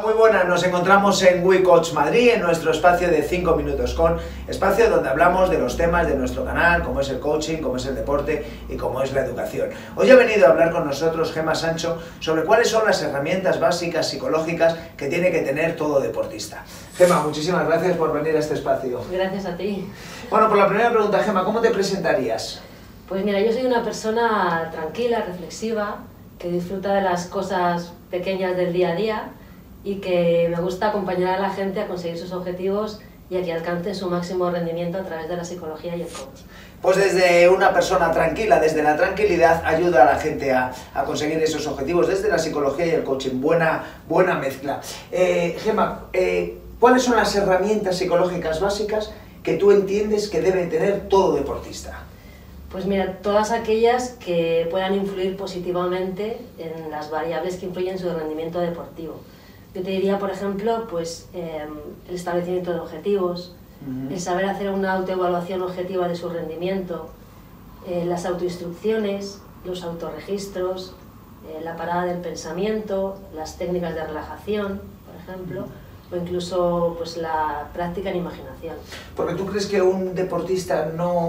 muy buenas. Nos encontramos en WeCoach Madrid, en nuestro espacio de 5 minutos con, espacio donde hablamos de los temas de nuestro canal, como es el coaching, como es el deporte y como es la educación. Hoy ha venido a hablar con nosotros Gemma Sancho sobre cuáles son las herramientas básicas psicológicas que tiene que tener todo deportista. Gemma, muchísimas gracias por venir a este espacio. Gracias a ti. Bueno, por la primera pregunta, Gemma, ¿cómo te presentarías? Pues mira, yo soy una persona tranquila, reflexiva, que disfruta de las cosas pequeñas del día a día y que me gusta acompañar a la gente a conseguir sus objetivos y a que alcancen su máximo rendimiento a través de la psicología y el coaching. Pues desde una persona tranquila, desde la tranquilidad, ayuda a la gente a conseguir esos objetivos, desde la psicología y el coaching. Buena mezcla. Gemma, ¿cuáles son las herramientas psicológicas básicas que tú entiendes que debe tener todo deportista? Pues mira, todas aquellas que puedan influir positivamente en las variables que influyen en su rendimiento deportivo. Yo te diría, por ejemplo, pues, el establecimiento de objetivos, el saber hacer una autoevaluación objetiva de su rendimiento, las autoinstrucciones, los autorregistros, la parada del pensamiento, las técnicas de relajación, por ejemplo, o incluso pues, la práctica en imaginación. Porque tú crees que un deportista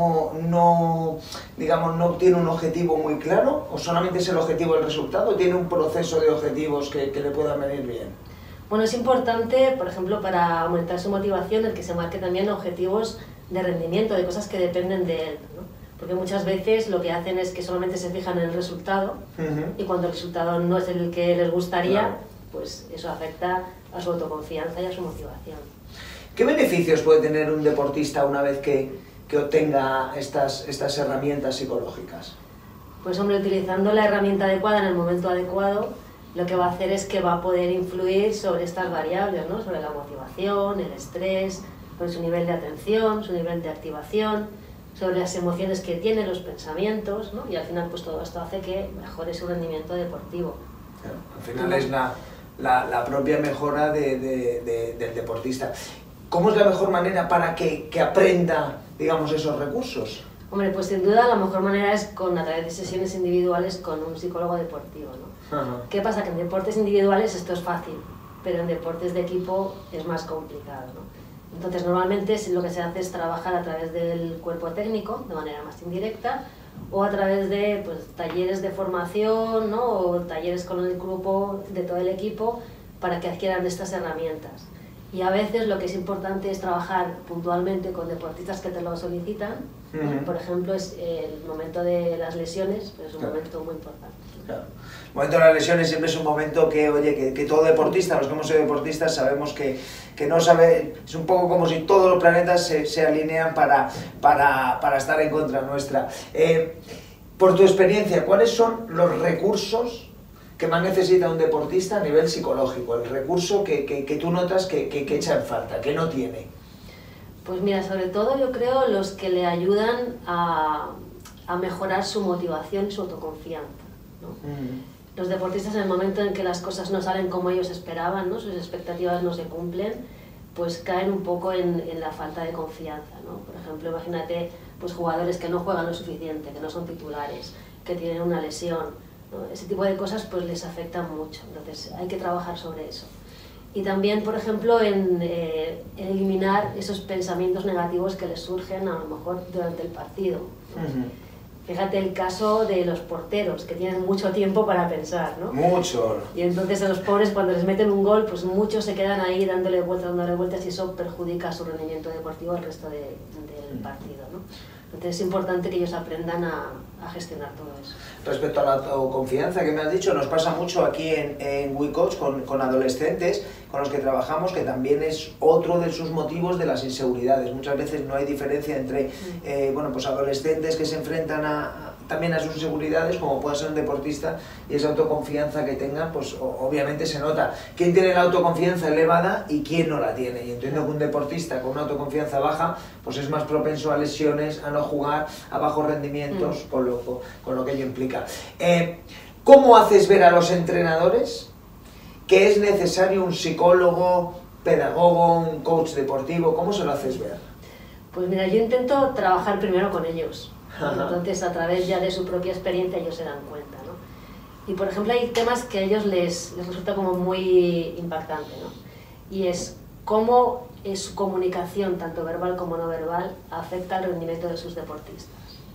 no tiene un objetivo muy claro, o solamente es el objetivo del resultado, o tiene un proceso de objetivos que le puedan venir bien. Bueno, es importante, por ejemplo, para aumentar su motivación, el que se marque también objetivos de rendimiento, de cosas que dependen de él, ¿no? Porque muchas veces lo que hacen es que solamente se fijan en el resultado, y cuando el resultado no es el que les gustaría, claro, pues eso afecta a su autoconfianza y a su motivación. ¿Qué beneficios puede tener un deportista una vez que obtenga estas herramientas psicológicas? Pues hombre, utilizando la herramienta adecuada en el momento adecuado, lo que va a hacer es que va a poder influir sobre estas variables, ¿no? Sobre la motivación, el estrés, sobre su nivel de atención, su nivel de activación, sobre las emociones que tiene, los pensamientos, ¿no? Y al final pues todo esto hace que mejore su rendimiento deportivo. Claro, al final es la propia mejora del deportista. ¿Cómo es la mejor manera para que aprenda, digamos, esos recursos? Hombre, pues sin duda la mejor manera es a través de sesiones individuales con un psicólogo deportivo, ¿no? ¿Qué pasa? Que en deportes individuales esto es fácil, pero en deportes de equipo es más complicado, ¿no? Entonces normalmente lo que se hace es trabajar a través del cuerpo técnico de manera más indirecta, o a través de pues, talleres de formación, ¿no? O talleres con el grupo de todo el equipo para que adquieran estas herramientas. Y a veces lo que es importante es trabajar puntualmente con deportistas que te lo solicitan. Por ejemplo, es el momento de las lesiones, pues es un momento muy importante. Claro. El momento de las lesiones siempre es un momento que, oye, que todo deportista, los que hemos sido deportistas, sabemos que no sabe, es un poco como si todos los planetas se alinean para estar en contra nuestra. Por tu experiencia, ¿cuáles son los recursos que más necesita un deportista a nivel psicológico? El recurso que tú notas que echa en falta, que no tiene. Pues mira, sobre todo yo creo los que le ayudan a mejorar su motivación y su autoconfianza, ¿no? Los deportistas en el momento en que las cosas no salen como ellos esperaban, ¿no? Sus expectativas no se cumplen, pues caen un poco en la falta de confianza, ¿no? Por ejemplo, imagínate pues, jugadores que no juegan lo suficiente, que no son titulares, que tienen una lesión, ¿no? Ese tipo de cosas pues, les afectan mucho, entonces hay que trabajar sobre eso. Y también, por ejemplo, en eliminar esos pensamientos negativos que les surgen a lo mejor durante el partido, ¿no? Fíjate el caso de los porteros, que tienen mucho tiempo para pensar, ¿no? Mucho. Y entonces a los pobres cuando les meten un gol, pues muchos se quedan ahí dándole vueltas y eso perjudica su rendimiento deportivo al resto del partido, ¿no? Entonces es importante que ellos aprendan a gestionar todo eso. Respecto a la autoconfianza que me has dicho, nos pasa mucho aquí en WeCoach con adolescentes con los que trabajamos, que también es otro de sus motivos de las inseguridades. Muchas veces no hay diferencia entre pues adolescentes que se enfrentan también a sus inseguridades, como puede ser un deportista, y esa autoconfianza que tengan, pues obviamente se nota quién tiene la autoconfianza elevada y quién no la tiene. Y entiendo que un deportista con una autoconfianza baja, pues es más propenso a lesiones, a no jugar, a bajos rendimientos, con lo que ello implica. ¿Cómo haces ver a los entrenadores que es necesario un psicólogo, pedagogo, un coach deportivo? ¿Cómo se lo haces ver? Pues mira, yo intento trabajar primero con ellos. Entonces, a través ya de su propia experiencia, ellos se dan cuenta, ¿no? Y por ejemplo hay temas que a ellos les resulta como muy impactante, ¿no? Y es cómo su comunicación, tanto verbal como no verbal, afecta al rendimiento de sus deportistas.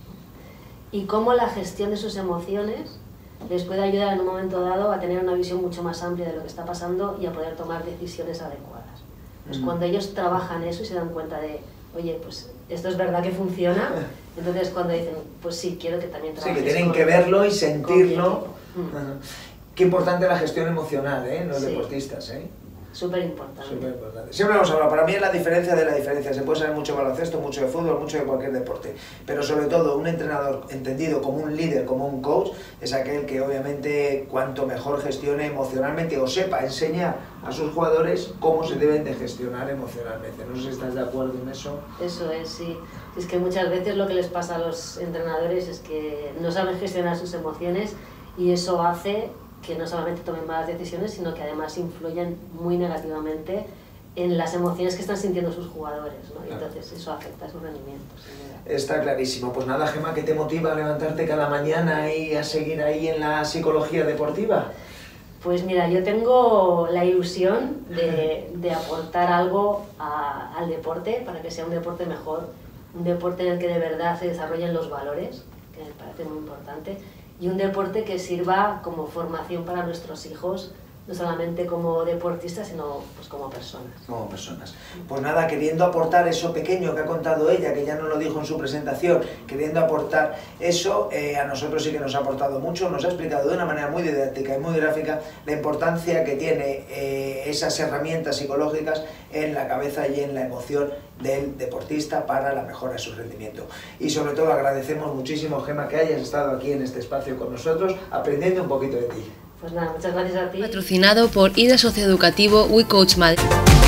Y cómo la gestión de sus emociones les puede ayudar en un momento dado a tener una visión mucho más amplia de lo que está pasando y a poder tomar decisiones adecuadas. Pues cuando ellos trabajan eso y se dan cuenta de, oye, pues esto es verdad que funciona, entonces cuando dicen, pues sí, quiero que también trabajes. Sí, que tienen que verlo y sentirlo. Qué importante la gestión emocional, los deportistas, Súper importante. Súper importante. Siempre hemos hablado, para mí es la diferencia de la diferencia. Se puede saber mucho de baloncesto, mucho de fútbol, mucho de cualquier deporte. Pero sobre todo, un entrenador entendido como un líder, como un coach, es aquel que obviamente cuanto mejor gestione emocionalmente o sepa enseñar a sus jugadores cómo se deben de gestionar emocionalmente. No sé si estás de acuerdo en eso. Eso es, sí. Es que muchas veces lo que les pasa a los entrenadores es que no saben gestionar sus emociones y eso hace que no solamente tomen malas decisiones, sino que además influyen muy negativamente en las emociones que están sintiendo sus jugadores, ¿no? Claro. Entonces eso afecta a su rendimiento. Está clarísimo. Pues nada, Gemma, ¿qué te motiva a levantarte cada mañana y a seguir ahí en la psicología deportiva? Pues mira, yo tengo la ilusión de aportar algo al deporte para que sea un deporte mejor, un deporte en el que de verdad se desarrollen los valores, que me parece muy importante, y un deporte que sirva como formación para nuestros hijos, no solamente como deportistas, sino pues como personas. Como personas. Pues nada, queriendo aportar eso pequeño que ha contado ella, que ya nos lo dijo en su presentación, queriendo aportar eso, a nosotros sí que nos ha aportado mucho, nos ha explicado de una manera muy didáctica y muy gráfica la importancia que tiene esas herramientas psicológicas en la cabeza y en la emoción del deportista para la mejora de su rendimiento. Y sobre todo agradecemos muchísimo, Gemma, que hayas estado aquí en este espacio con nosotros, aprendiendo un poquito de ti. Pues nada, muchas gracias a ti. Patrocinado por IDE Socioeducativo WeCoach Madrid.